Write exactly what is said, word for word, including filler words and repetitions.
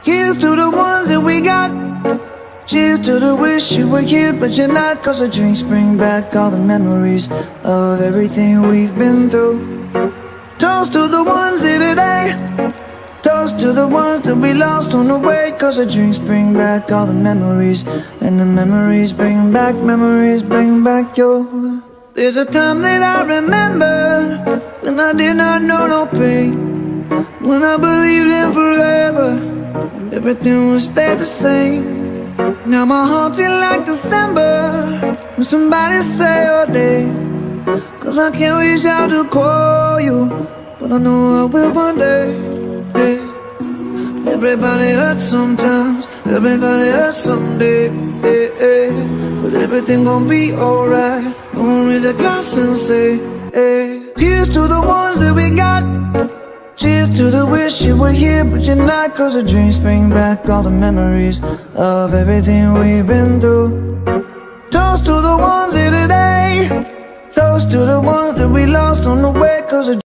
Here's to the ones that we got. Cheers to the wish you were here but you're not. Cause the drinks bring back all the memories of everything we've been through. Toast to the ones here today. Toast to the ones that we lost on the way. Cause the drinks bring back all the memories, and the memories bring back, memories bring back your. There's a time that I remember when I did not know no pain, when I believed in forever and everything would stay the same. Now my heart feel like December when somebody say your name. Cause I can't reach out to call you, but I know I will one day. Hey. Everybody hurts sometimes, everybody hurts someday. Hey, hey. But everything gon' be alright. Gonna raise a glass and say, hey. Here's to the ones that we got. Cheers to the wish you were here but you're not. Cause the drinks bring back all the memories of everything we've been through. Toast to the ones here today. Toast to the ones that we lost on the way. Cause the